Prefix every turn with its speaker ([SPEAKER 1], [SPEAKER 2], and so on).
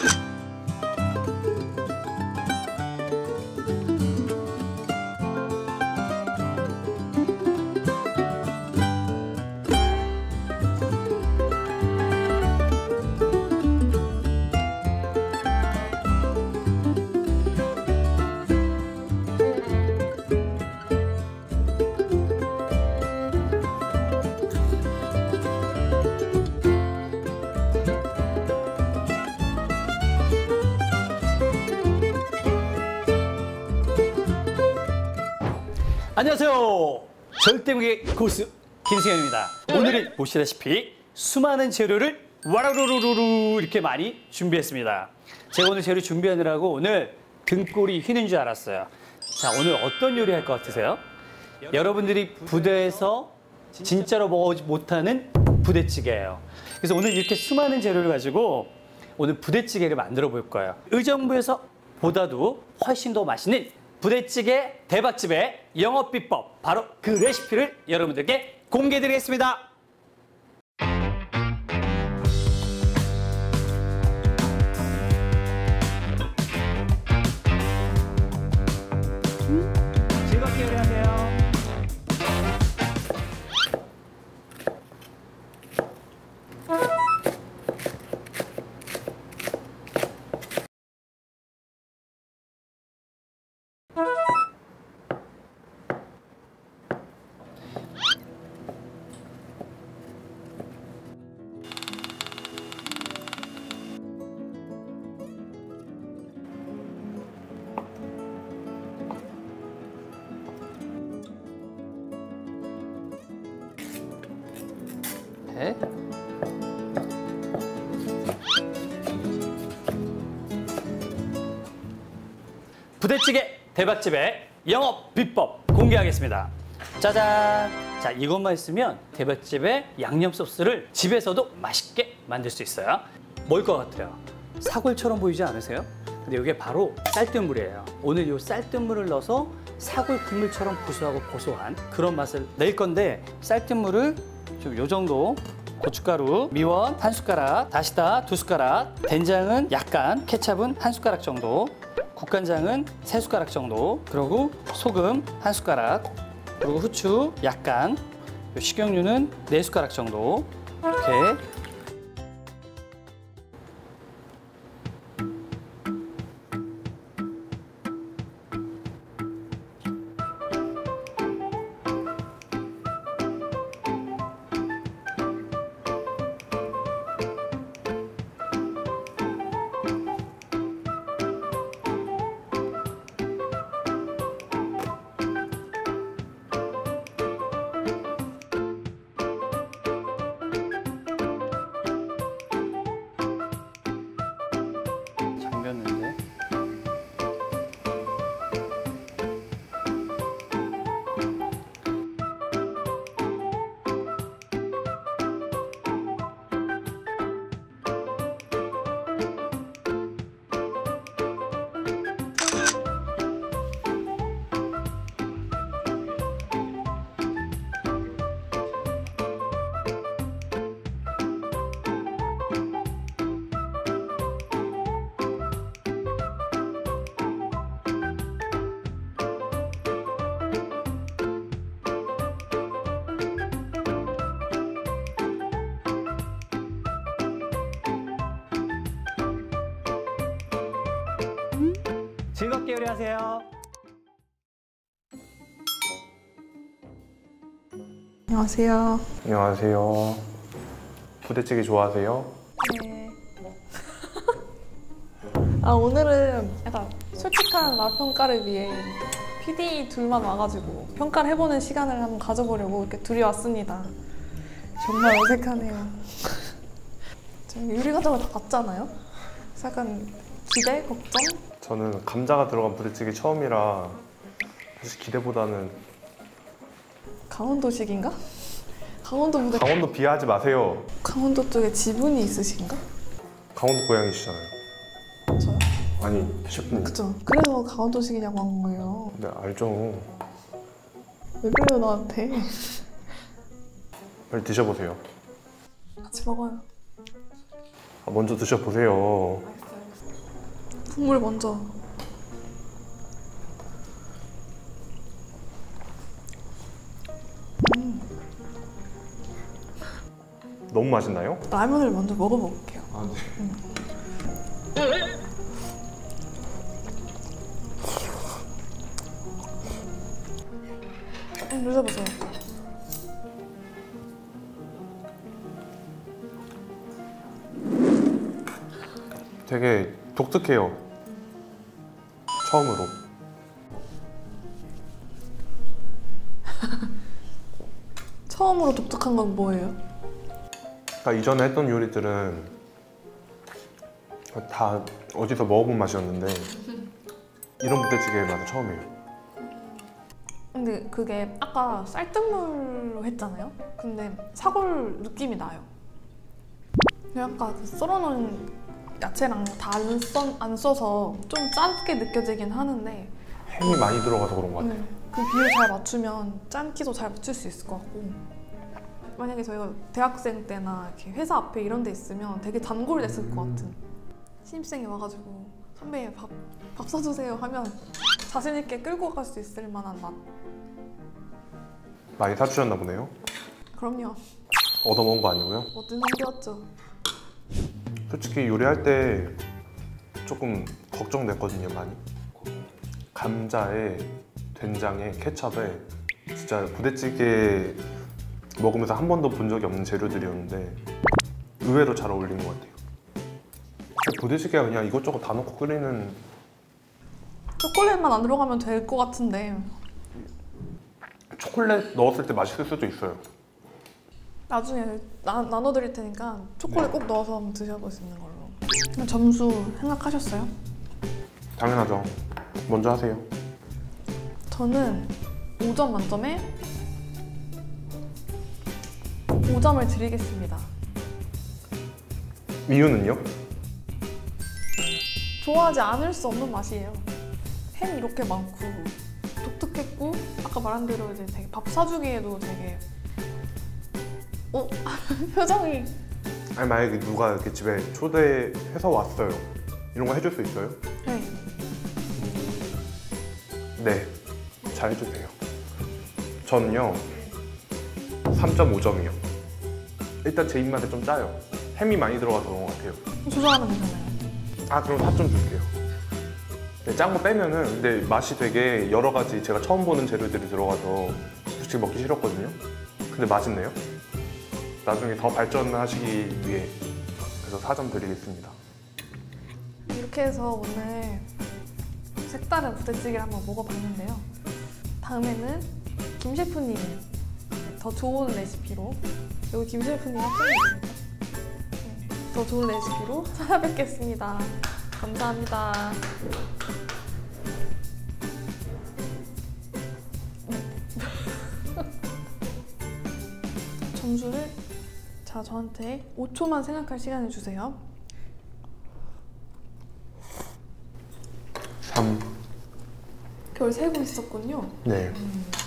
[SPEAKER 1] 안녕하세요. 절대무게 고수 김승현입니다. 오늘은 보시다시피 수많은 재료를 와라루루루루 이렇게 많이 준비했습니다. 제가 오늘 재료 준비하느라고 오늘 등골이 휘는 줄 알았어요. 자, 오늘 어떤 요리 할 것 같으세요? 여러분들이 부대에서 진짜로 먹어보지 못하는 부대찌개예요. 그래서 오늘 이렇게 수많은 재료를 가지고 오늘 부대찌개를 만들어 볼 거예요. 의정부에서 보다도 훨씬 더 맛있는 부대찌개 대박집의 영업비법, 바로 그 레시피를 여러분들께 공개해드리겠습니다. 즐겁게 요리하세요. 네. 부대찌개 대박집의 영업 비법 공개하겠습니다. 짜잔! 자, 이것만 있으면 대박집의 양념 소스를 집에서도 맛있게 만들 수 있어요. 뭘 것 같아요? 사골처럼 보이지 않으세요? 근데 이게 바로 쌀뜨물이에요. 오늘 이 쌀뜨물을 넣어서 사골 국물처럼 구수하고 고소한 그런 맛을 낼 건데, 쌀뜨물을 좀 요 정도, 고춧가루, 미원 1숟가락, 다시다 2숟가락, 된장은 약간, 케찹은 1숟가락 정도, 국간장은 3숟가락 정도, 그리고 소금 1숟가락, 그리고 후추 약간, 식용유는 4숟가락 정도, 이렇게. 잠겼는데. 즐겁게 요리하세요.
[SPEAKER 2] 안녕하세요.
[SPEAKER 3] 안녕하세요. 부대찌개 좋아하세요?
[SPEAKER 2] 네. 오늘은 약간 솔직한 맛 평가를 위해 PD 둘만 와가지고 평가를 해보는 시간을 한번 가져보려고 이렇게 둘이 왔습니다. 정말 어색하네요. 요리 과정을 다 봤잖아요? 그래서 약간 기대? 걱정?
[SPEAKER 3] 저는 감자가 들어간 부대찌개 처음이라 사실 기대보다는.
[SPEAKER 2] 강원도식인가? 강원도
[SPEAKER 3] 비하하지 마세요.
[SPEAKER 2] 강원도 쪽에 지분이 있으신가?
[SPEAKER 3] 강원도 고향이시잖아요.
[SPEAKER 2] 저요?
[SPEAKER 3] 아니, 셰프님.
[SPEAKER 2] 그쵸. 그래서 강원도식이냐고 한 거예요.
[SPEAKER 3] 네, 알죠.
[SPEAKER 2] 왜 그래요, 나한테?
[SPEAKER 3] 빨리 드셔보세요.
[SPEAKER 2] 같이 먹어요.
[SPEAKER 3] 먼저 드셔보세요.
[SPEAKER 2] 국물 먼저.
[SPEAKER 3] 너무 맛있나요?
[SPEAKER 2] 라면을 먼저 먹어볼게요.
[SPEAKER 3] 아, 네.
[SPEAKER 2] 드셔보세요.
[SPEAKER 3] 되게 독특해요. 처음으로.
[SPEAKER 2] 처음으로 독특한 건 뭐예요?
[SPEAKER 3] 그러니까 이전에 했던 요리들은 다 어디서 먹어본 맛이었는데 이런 부대찌개의 맛은 처음이에요.
[SPEAKER 2] 근데 그게 아까 쌀뜨물로 했잖아요? 근데 사골 느낌이 나요. 그냥 아까 그 썰어놓은 야채랑 다 안 써서 좀 짜게 느껴지긴 하는데
[SPEAKER 3] 햄이 많이 들어가서 그런 것 같아요.
[SPEAKER 2] 그 비율 잘 맞추면 짠기도 잘 맞출 수 있을 것 같고 만약에 저희가 대학생 때나 이렇게 회사 앞에 이런 데 있으면 되게 단골됐을 것 같은 신입생이 와가지고 선배 밥 사주세요 하면 자신 있게 끌고 갈 수 있을 만한 맛.
[SPEAKER 3] 많이 사주셨나 보네요.
[SPEAKER 2] 그럼요.
[SPEAKER 3] 얻어먹은 거 아니고요.
[SPEAKER 2] 뭐든 남겨왔죠.
[SPEAKER 3] 솔직히 요리할 때 조금 걱정됐거든요, 많이. 감자에 된장에 케첩에 진짜 부대찌개 먹으면서 한 번도 본 적이 없는 재료들이었는데 의외로 잘 어울리는 것 같아요. 부대찌개가 그냥 이것저것 다 넣고 끓이는.
[SPEAKER 2] 초콜릿만 안 들어가면 될 것 같은데
[SPEAKER 3] 초콜릿 넣었을 때 맛있을 수도 있어요.
[SPEAKER 2] 나중에 나눠드릴 테니까 초콜릿 꼭 넣어서 한번 드셔보시는 걸로. 점수 생각하셨어요?
[SPEAKER 3] 당연하죠. 먼저 하세요.
[SPEAKER 2] 저는 5점 만점에 5점을 드리겠습니다.
[SPEAKER 3] 이유는요?
[SPEAKER 2] 좋아하지 않을 수 없는 맛이에요. 햄 이렇게 많고 독특했고 아까 말한 대로 이제 되게 밥 사주기에도 되게 표정이
[SPEAKER 3] 아니 만약에 누가 이렇게 집에 초대해서 왔어요. 이런 거 해줄 수 있어요?
[SPEAKER 2] 네.
[SPEAKER 3] 네, 잘 해주세요. 저는요 3.5점이요. 일단 제 입맛에 좀 짜요. 햄이 많이 들어가서 그런 것 같아요.
[SPEAKER 2] 조절하면 되잖아요.
[SPEAKER 3] 아 그럼 4점 줄게요. 네, 짠 거 빼면은 근데 맛이 되게 여러 가지 제가 처음 보는 재료들이 들어가서 솔직히 먹기 싫었거든요. 근데 맛있네요. 나중에 더 발전하시기 위해 그래서 4점 드리겠습니다.
[SPEAKER 2] 이렇게 해서 오늘 색다른 부대찌개를 한번 먹어봤는데요. 다음에는 김 셰프님이 더 좋은 레시피로 여기 김 셰프님 합성입니다. 더 좋은 레시피로 찾아뵙겠습니다. 감사합니다. 점수를 저한테 5초만 생각할 시간을 주세요.
[SPEAKER 3] 3.
[SPEAKER 2] 그걸 세고 있었군요.
[SPEAKER 3] 네.